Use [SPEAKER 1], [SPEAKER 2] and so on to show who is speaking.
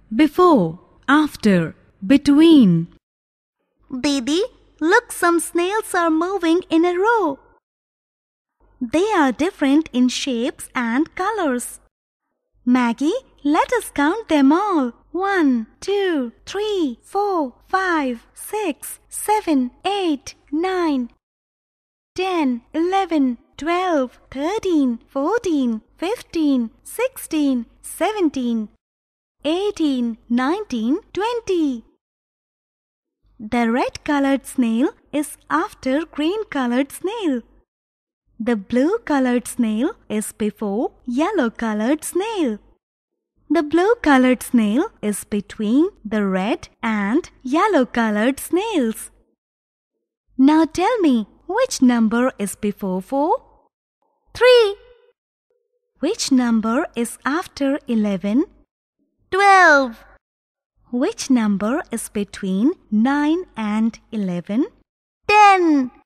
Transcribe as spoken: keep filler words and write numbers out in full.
[SPEAKER 1] before, after, between.
[SPEAKER 2] Didi, look, some snails are moving in a row. They are different in shapes and colors. Maggie, let us count them all. One, two, three, four, five, six, seven, eight, nine, ten, eleven, twelve, thirteen, fourteen, fifteen, sixteen, seventeen, eighteen, nineteen, twenty. The red-colored snail is after green-colored snail. The blue-colored snail is before yellow-colored snail. The blue-colored snail is between the red and yellow-colored snails. Now tell me, which number is before four?
[SPEAKER 3] Three.
[SPEAKER 2] Which number is after eleven?
[SPEAKER 3] Twelve.
[SPEAKER 2] Which number is between nine and eleven?
[SPEAKER 3] Ten.